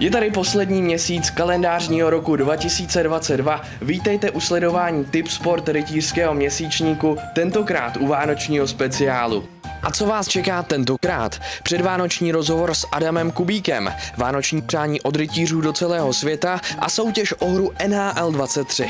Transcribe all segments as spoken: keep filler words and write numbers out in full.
Je tady poslední měsíc kalendářního roku dva tisíce dvacet dva. Vítejte u sledování Tip Sport rytířského měsíčníku, tentokrát u vánočního speciálu. A co vás čeká tentokrát? Předvánoční rozhovor s Adamem Kubíkem, vánoční přání od rytířů do celého světa a soutěž o hru N H L dvacet tři.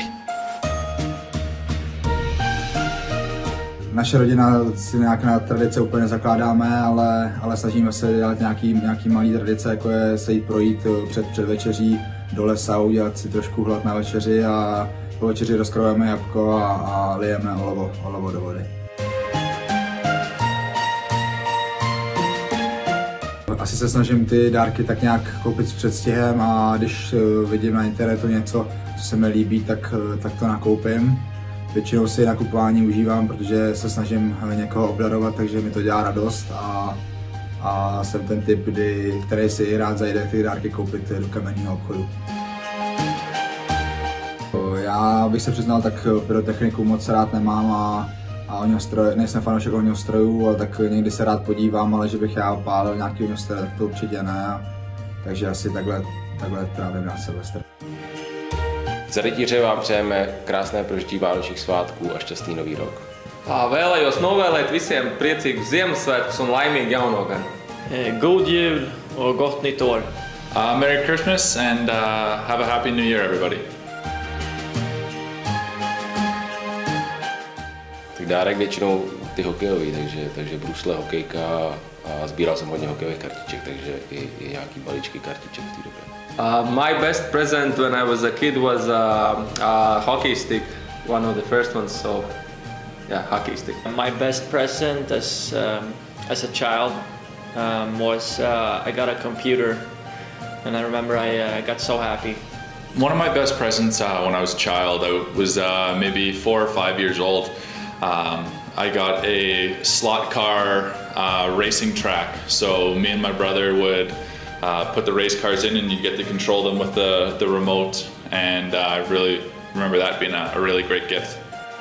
Naše rodina si nějak na tradice úplně zakládáme, ale, ale snažíme se dělat nějaký, nějaký malý tradice, jako je se jít projít před, před večeří do lesa, udělat si trošku hlad na večeři a po večeři rozkrojujeme jabko a, a lijeme olovo, olovo do vody. Asi se snažím ty dárky tak nějak koupit s předstihem a když vidím na internetu něco, co se mi líbí, tak, tak to nakoupím. Většinou si nakupování užívám, protože se snažím někoho obdarovat, takže mi to dělá radost a, a jsem ten typ, kdy, který si rád zajde ty dárky koupit do kamenného obchodu. Já bych se přiznal, tak pyrotechniku moc rád nemám a, a ohňostroj, nejsem fanoušek ohňostrojů, ale tak někdy se rád podívám, ale že bych já pálil nějaký ohňostroj, tak to určitě ne. Takže asi takhle, takhle trávím na Silvestr. Za rytíře vám přejeme krásné prožití vánočních svátků a šťastný nový rok. Vēlējos novēlēt visiem priecīgus Ziemassvētkus un laimīgu jauno gadu. God jul och gott nytt år. Uh, Merry Christmas and uh, have a happy new year, everybody. Tak dárek většinou ty hokejový, takže, takže brusle, hokejka a sbíral jsem hodně hokejových kartiček, takže i, i nějaký balíčky kartiček v té době. Uh, my best present when I was a kid was a, a hockey stick, one of the first ones, so yeah, hockey stick. My best present as, um, as a child um, was uh, I got a computer, and I remember I uh, got so happy. One of my best presents uh, when I was a child, I was uh, maybe four or five years old. Um, I got a slot car uh, racing track, so me and my brother would Uh, put the race cars in and you get to control them with the, the remote, and uh, I really remember that being a, a really great gift.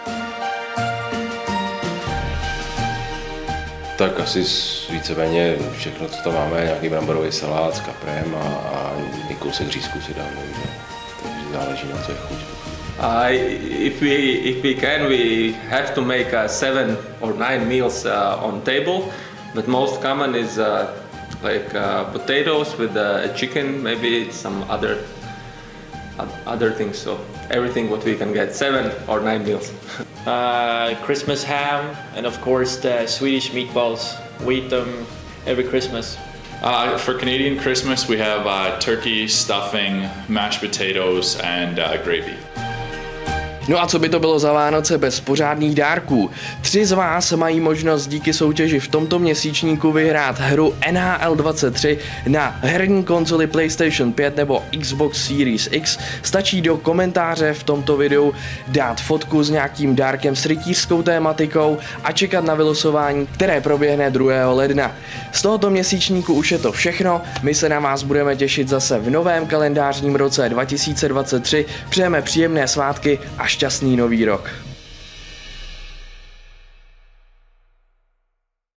Tak asi víceméně všechno, co tam máme, nějaký bramborový salát s kaprem a, a kousek řízku si dáme, takže záleží na co je chuť. Uh, if we if we can, we have to make uh, seven or nine meals uh, on table, but most common is uh, like uh, potatoes with uh, chicken, maybe some other uh, other things. So everything what we can get, seven or nine meals. uh, Christmas ham and of course the Swedish meatballs. We eat them every Christmas. Uh, for Canadian Christmas, we have uh, turkey, stuffing, mashed potatoes, and uh, gravy. No a co by to bylo za Vánoce bez pořádných dárků? Tři z vás mají možnost díky soutěži v tomto měsíčníku vyhrát hru N H L dvacet tři na herní konzoli PlayStation pět nebo Xbox Series X. Stačí do komentáře v tomto videu dát fotku s nějakým dárkem s rytířskou tématikou a čekat na vylosování, které proběhne druhého ledna. Z tohoto měsíčníku už je to všechno, my se na vás budeme těšit zase v novém kalendářním roce dva tisíce dvacet tři. Přejeme příjemné svátky a šťastný nový rok.